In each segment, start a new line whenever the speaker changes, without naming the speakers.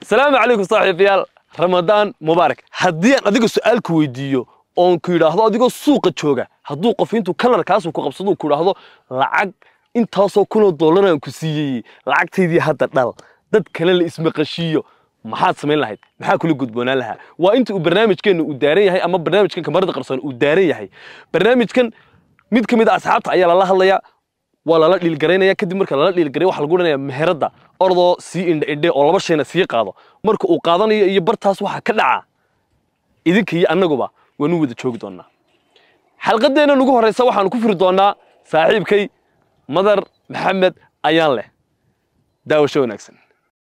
السلام عليكم صاحبيال رمضان مبارك هديان adiga su'aal ku weydiiyo oon ku yiraahdo adiga suuqa jooga haduu qof intuu kalar kaas ku qabsado ku yiraahdo lacag intaasoo $1,000 aan ku siiyay lacagteedii hadda dhal dad kale la isma qashiyo maxaad sameyn lahayd maxaa kula gudboonaan lahaa waa inta uu barnaamijkeenu u daaran yahay ama barnaamijkan kamarada qarsoon u daaran yahay barnaamijkan mid kamid ah asxaabta ayaa la hadlaya wala la dhil gareynaya kadib marka la dhil gareeyo waxa lagu dhanayaa meherada ordo si indhe oo laba shayna si qaado marka uu qaadanayo iyo bartaas waxa ka dhaca idinka iyo anaguba waanu wada joogi doonaa xalqadeena ugu horeysa waxaan ku firi doonaa saaxiibkay Madar Maxamed ayaan leh daawasho wanaagsan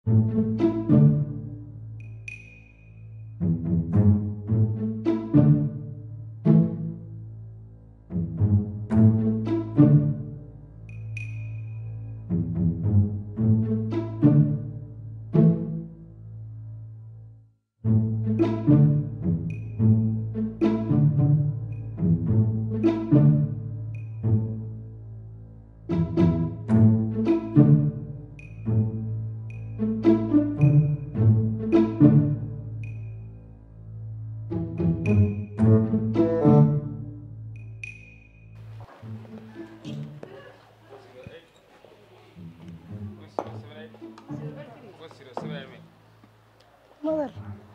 مدر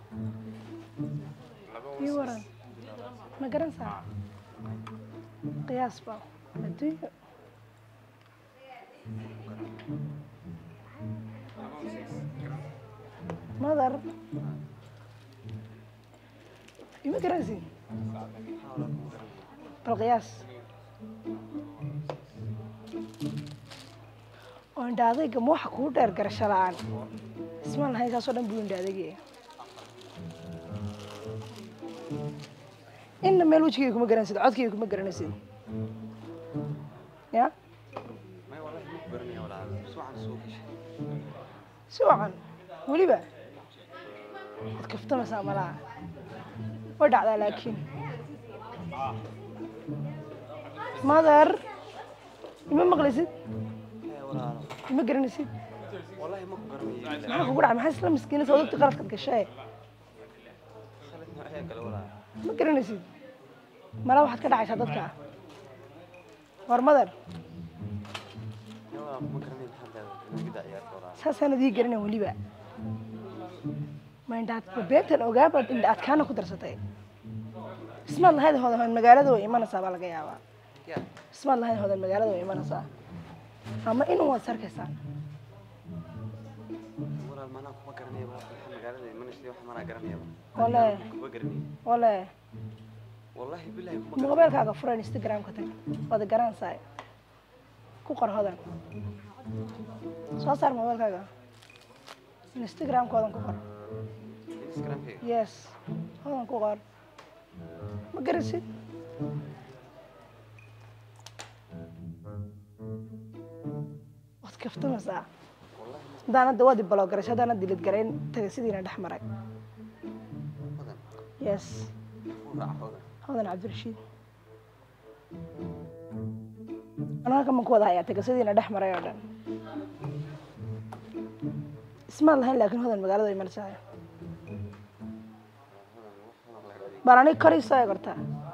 يورا ما قرن ساعة قياس با أدري مدر يما قرن زين بالقياس وعند هذاك مو حكود أرجع شلعان اسمع هاي كاسودن بيوند هذاك إن ملوشكي كم قرن سيد عادكي كم قرن سيد يا
ما والله مو برني ولا سوعا سوقش
سوعا ولي بقى كفت مسا ملا ودع لكن ماذر ما مغلسد
ولا
ما قرن سيد
والله مو برني
ما أقول عم حاسس لهم مسكينة سويت قرص قد كشاي
خلتنا هيك ولا
ما قرن سيد ما لا واحد كده عايش هذا ور مدر
يلا مو برني الحمد لله كده عيال ولا
ساسنا دي قرنا ولي بقى ما عندك بيت الأوجاب إن أتكانه كدر ستاي اسم الله هذا المجال ده وإيمان صعب على جيابه اسم الله هذا المجال ده وإيمان صعب أما إنه هو سركسان
ولا ما أنا كم برني ولا الحمد لله ما نشتي وحنا أنا برني
ولا
كم برني
ولا
والله بالله كم
موبايلك هذا فرن انستغرام كتير هذا جران ساي كوكر هذا صار موبايلك هذا انستغرام كذا كوكر
انستغرام هيك
يس هذا كوكر ما قرسي وقت كفت مساء دانا دوادي بلوغرش هذا أنا ديلت قرين تجسدينا دحمرك يس هذا عبد الرشيد أنا كم كودا هيا تجسدينا دحمرك يا اسمع الله لكن هذا المقالة ده يمرسها براني كريسة يا قرطة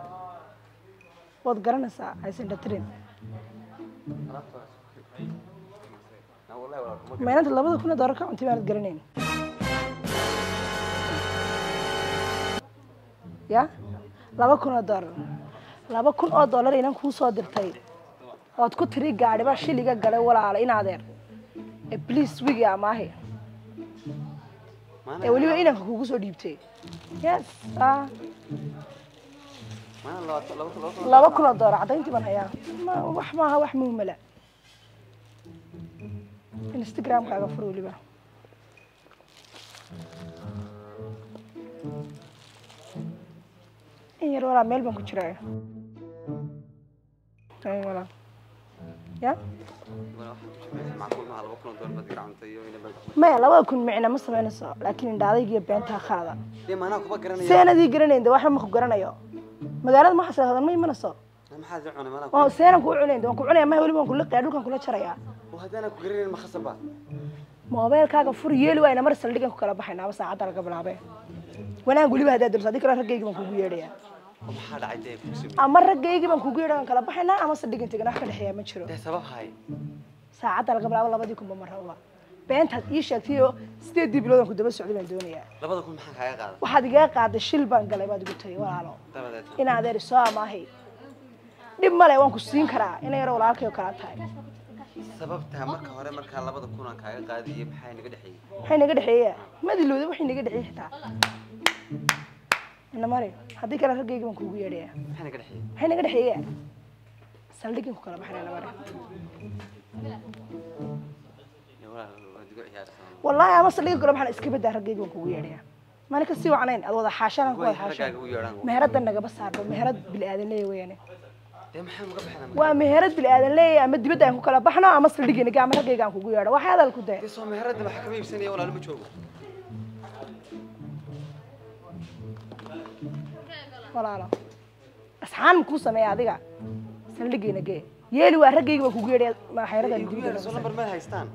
وتقرن ساعة عايزين تترين ما أنت لابد كنا دارك أنت ما تقرنين يا لابد كنا دار لابد كنا $1 إنهم كون صادر تاي وتكون تري قاعد باشي اللي قاعد ولا على إن عذر بليز ويجي معه ولي بقى إنك كوكو صديق تي يس
ما
لابد كنا دار عطين تبان هيا ما وحماها وحمو ملا انستغرام كاغا فرو لي با اي رولا ميل بان كجراي اي ولا يا
معقول ما لو كنا دور بدك عنتي
ما لو كن معنا ما سمينسو لكن دادayga beenta qaada
ما انا كما غرانيا
seenadii garanayda waxa ma ku garanayo magaalada ma xasaadan ma imanayso
ما حد عوني ما انا
oo seenan ku cunayn waan ku cunaya ma wali waan ku liqay dhulkan kula jaraya
وهذا انا كغرين ما خصبا
moobeelkaaga fur yeeli waayna mar saldhigan ku kala baxaynaa saacadda laga bilaabay wanaag waliba hadaa dursa adii kala raggayga baan kugu yeedhayaa
maxaa dhacay dee fugsi
ama raggayga baan kugu yeedhaa kala baxaynaa ama saldhigan tegana wax ka dhexeeya ma jiro
dee sabab hay
saacadda laga bilaabo 2 kun mar raba beentaad ii sheegtay oo 8 bilood aan ku daba socday baan doonayaa
2 kun maxaa kaaga qaaday
waxaad iga qaaday shil baan galay baad igu tagay walaalo
dabadeed
in adeer soo amaahay dhib male waan ku siin karaa inay yar walaalkay kala tahay
sababta marka hore marka 2 kun aan kaaga qaadiyay maxay naga dhaxeeyay
waxay naga dhaxeeyaa madilooda waxay naga dhaxeeyay xitaa ina mare haddii kala raggayga baan kugu yeedhayaa
maxay naga dhaxeeyay
saldhigin ku kala baxnaa mare والله أنا صلي كل ما حنا إسكبت ده رجيج وكوي يعني ما أنا كسي وعنين أضوض حاشنا كوي حاشنا مهرات النجا بس عارف مهرات بالآذن ليه ويعني ومهرات بالآذن ليه أمد بدأ يكون كلا بحنا أما صلي جينا جام رجيج عن كوي يعني واحد هذا الكده
بس هو مهرات ما حكمي بسنة ولا لم تشوفه
ولا لا أصحان مكوسة ما يعديها صلي جينا جي يلي ورجيج وكوي يعني ما حيرد الجديد
صلنا برمال هايستان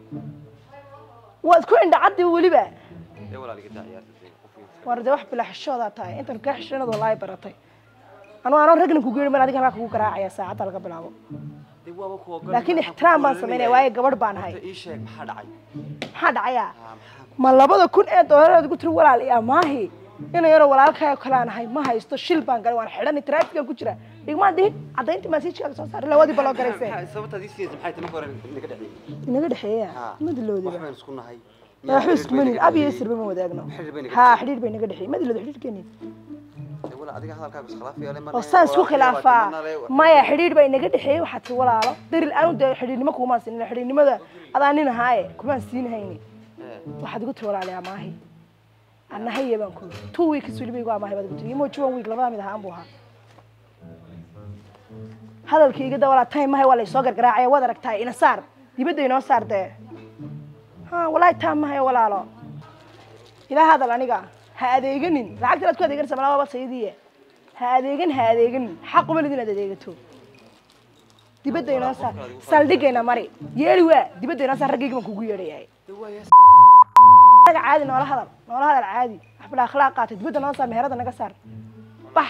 وتكون عند عدي ولبا
يا ولا لقيت عيال
ورد واحد بلا حشودة تاي أنت مكحشنا والله برطي أنا رجل كوجير من هذيك أنا كوجر عيا ساعة تلقى بلعبه لكن احترام ما سمينا واي قبر بان هاي
إيش هيك محد عيا
محد عيا ما لبض كون أنت ولا تقول تروح ولا عليا ما هي أنا يرى ولا كها كلان هاي ما هي استشيل بان قالوا أنا حرني ترافيك كوجرة ما دي عدا أنت ما سيتش كذا صار لا وادي بلا قريسة
سوت هذه سيزم حياتي ما كورن نقدر
نقدر حياة ما دلودي
وحنا نسكننا هاي
ما حس مني أبي يسر بما وداقنا ها حديد بيني قد حي ما دلودي حديد كني
ولا أديك هذا الكابس خلاف يا لما
أستاذ سو خلافة ما يا حديد بيني قد حي وحتى ولا على در الآن ده حديد ما كوما سين حديد ماذا أذانينا هاي كمان سين هيني واحد قلت ولا عليها ما هي أنا هي بنكون 2 ويكس اللي بيجوا ما هي بدك تجي مو 2 ويك لما مدها أبوها هذا الكي قد ولا تايم ما هي ولا يسوق القراعة ولا ركتاي إن صار يبدأ ينو صار ده ها ولا تايم ما هي ولا لا إلى هذا الأنيقة هذا يجنن لعقت لا تكون يجنن سملا بس سيدية هذا يجنن حق من الذين دقيقته يبدأ ينو صار سالدقينا مري يلوى يبدأ ينو صار رجيج من كوجي رياي عادي نولا هذا العادي أحب الأخلاقات تبدأ ينو صار مهرة نقصر بح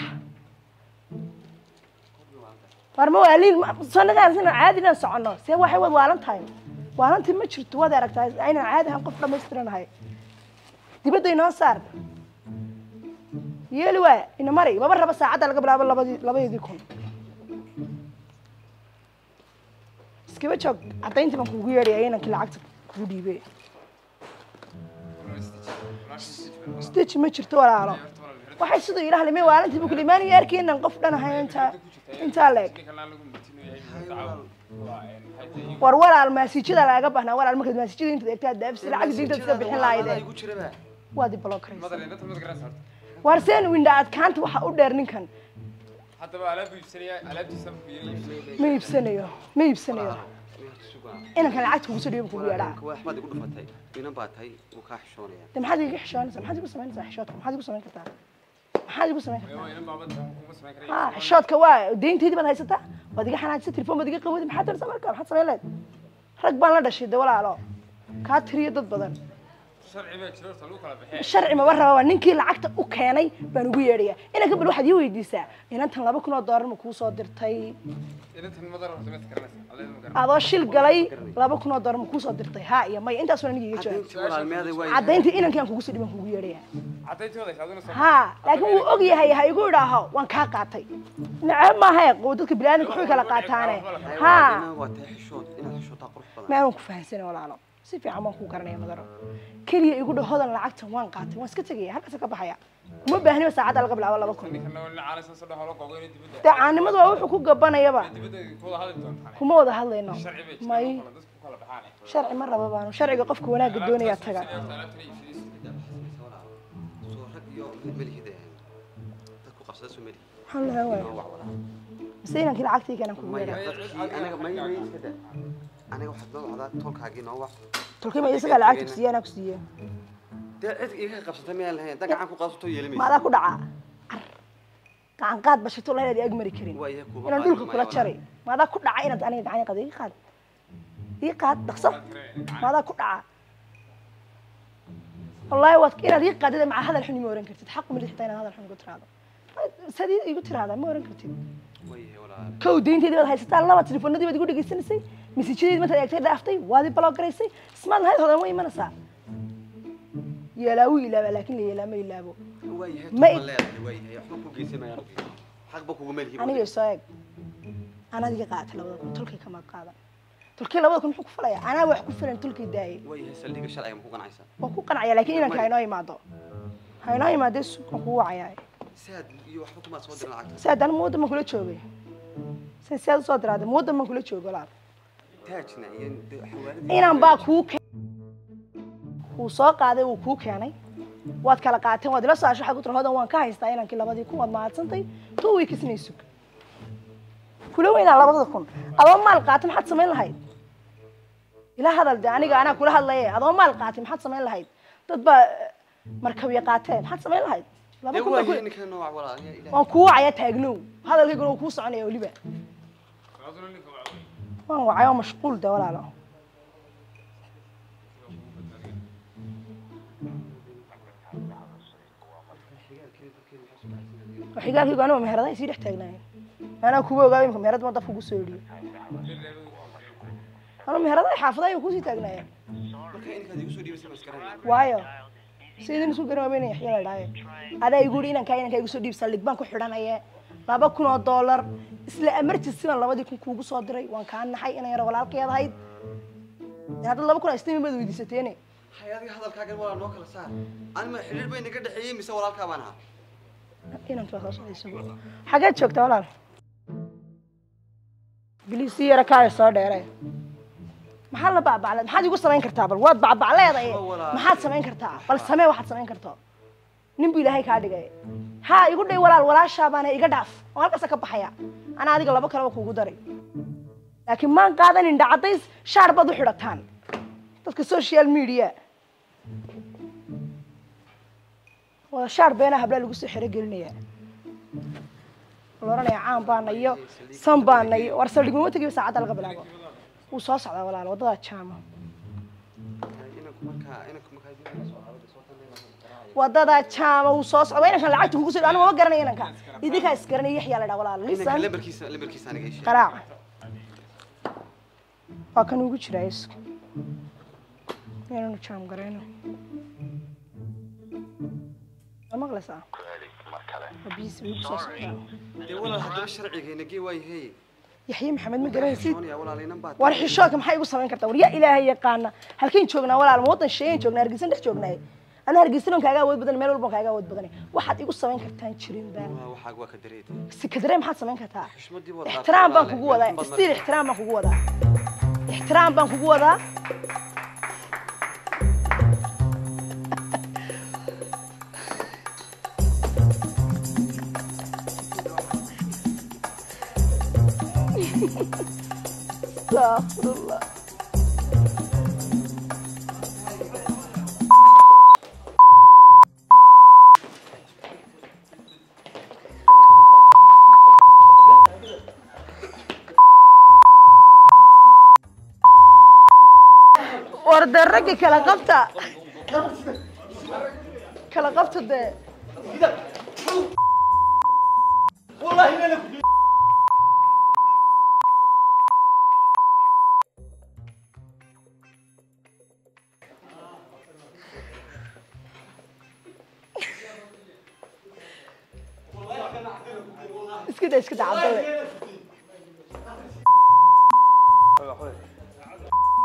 warma waalin sanagaan sina caadi na socono see waxay wad waalantahay waalantii ma jirto wad aragtay ayna caadi han qof dhammaystiranahay dibadda inoo saar yeeli waa ina mari baba raba saacadda laga bilaabo 2 kun iskiba joog cadaynta baan kugu yeedhay inankii lacagta kugu dhiibay stitch ma jirto walaalo waxay sidoo ilaah limay waalantii buu ku limaanay arkeenan qof dhan ahaynta inta leeg war walaal maasijada laga baxna walaal marka maasijada inta deegtaa daafsi lacag diinta iska bixin lahayd waadi block war seen winda aad kaanta waxa u dheer ninkan
hadaba alaabtiisa
ma iibsanayo inankan lacagta kugu soo dhiibay kugu yeedhaa
waxbaad igu dhufatay inan baa tahay uu ka xishoonaya
maxaad iga xishoonaysaa maxaad igu samaynaysaa xishoodka maxaad igu samayn kartaa maxaad igu samayn kartaa xishoodka waa deynteydii baad haysataa waad iga xanaajisa telefoon baad iga qawadi maxaad taraysaa marka maxaad samayn lahayd rag baan la dhashay de walaalo kaa tiriyo dad badan sharci ma warraba waa ninkii lacagta u keenay baan ugu yeedhayaa inanka bal waxaad ii weydiisaa inantan 2 kun oo doolar ma kuu soo dirtay adoo shil galay 2 kun oo doolar ma kuu soo dirtay haa iyo may intaas waa aniga iga jawaab cadayntii inankii aan kugu soo dhiban kugu yeedhayaa haa laakiin wuu og yahay ha igu idhaaho waan kaa qaatay nacab maaha dadka bilaadanka waxay kala qaataane haa ma aan ku fahansanay walaalo si fiican baan ku garanaya madaro kaliya igu dhahodan lacagtan waan qaatay waan iska tagay halkaas ka baxaya uma baahniyo saacada laga bilaabo 2 kun tacaanimadu waa wuxuu ku gabanayaba kuma wada hadlayno may sharci ma raba baanu sharciga qofka wanaagga doonaya taga الله هواي مسينا كل عقتي كان كويس
أنا واحد ضوء هذا تولك حقي نوع
تولك ما يسقى العقد كسيه أنا كسيه
ده إيه قصة مية اللي هي ده قاعد قصته يلمي
ما ذا كدعاء كان قاد بس تقول هذا أجمل كريم أنا أقول لك كل شري ما ذا كدعاء أنا قد إيه قاد دقصة ما ذا كدعاء والله وقت إنا ريق قاعدة مع هذا الحين ما ورنكرت تحقق من الحين هذا الحين قلت هذا سديد يقول هذا ما ورنكرت
ويه ولا
كودين تدي هاي ستة الله تليفون دي بتقول لك سنسي مسجد مثلا يكتب دافتي وهذه بلاك رئيسي اسمع هاي هذا ما يمنسا يلاوي لا لكن لا ما يلابو
ويه
ما
ما لا ويه حقك جيسي ما يرضي حقك وملهي
أنا يساق أنا دي قاتل لو تلقي كما قاعد تلقي لو كن حكوا فلايا أنا وحكوا فلان تلقي داي
ويه سليق الشرعي مكوكا عيسى
وحكوا عيا لكن أنا كايناي ما ضو هاي ما دس حكوا عيا
ساد يو حكم ما صدر العقد
ساد أنا مود ما كله شوبي ساد صدر هذا مود ما كله شوبي لا
تاجنا
إنا باكوك وساق هذا وكوك يعني waad kala qaateen waad ila soo ashaxay ku tirahdo waan ka haystaa inaan kii labadii kun waad maadsantay 2 weeks ismaysu kula weynaa labada kun adoo maal qaatay maxaad samayn lahayd ila hadal de aniga ana kula hadlayay adoo maal qaatay maxaad samayn lahayd dad ba markabiya qaateen maxaad samayn lahayd laba kun waan ku wacaya taagnow hadalkaygu uu ku soconaya waliba waan wacayo mashquul da walaalo وحقاقي أنا مهرة يصير يحتاجناه أنا كوبا وقابي مهرة ما ضفوا قصوري أنا مهرة حافظة يكون يحتاجناه وايو سيدنا سوق أنا بيني يحيى الداي هذا يقول إن كاين كاي قصوري بسالك بانكو حرنا إياه لا بكون $1 إسلا أمرت السنة الله بدي يكون كوبا صادري وان كان حي أنا يرى ولا القيادة هاي هذا الله بكون استمي بدو يدي ستيني
حياتي هذا الكاغر ولا نوكل صار أنا ما حلل بيني كده حيي مسوي ولا الكابانها
إنا نتوخص يسوي حاجات شوكت ولا بليسي ركاي صار دايره محل بعبع ما حد يقول سمين كرتا بل واد بعبع ليداي ما حد سمين كرتا بل سمي واحد سمين كرتا نبي لهي ka dhigay ha igu dhay walaasha baan iga dhaaf oo halkaas ka baxaya ana adiga laba kale kuugu daray laakiin maan qaadanin dhacdays shaar bad u xidhataan dadka social media waa shaar beena habla lagu soo xiro gelinaya looranaya caan baan iyo san baan iyo war saldhigmo watiga saacada laga bilaabo uu soo socdaa walaal wadada jaama wadada jaama uu soo socdaa inaan lacagta kugu soo aniga ma garanay inanka idinka is garanay yaxya la dhaw walaal lisan
lambarkiisa aniga isha
qaraac waa kan ugu jiraa isku inaan jaam garayno مغلسة بيس ويبصص
ولا هذا الشرعي نجي وياي
يحيى محمد مقرنسي ورحشوك maxay igu sameyn kartaa wariya ilaahay yaqaana halkeen joognaa walaal moodan sheeyeen joognaa hargeysan dhex joognaa ana hargeysan kaaga awood badan meel walba kaaga awood badan waxaad igu sameyn kartaan jirin baan
waxa waa ka dareed
si ka dareen maxaad sameyn kartaa ixtiraam baan kugu wadaa istir ixtiraam baan kugu wadaa ixtiraam baan kugu wadaa استغفر الله ورد الرقي كلا قبطة كلا قبطة ده والله انا اسكت عبد الله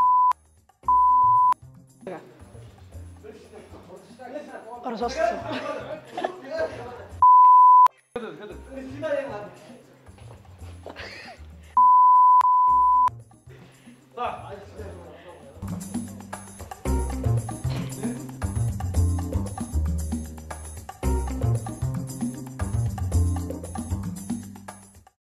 رصاص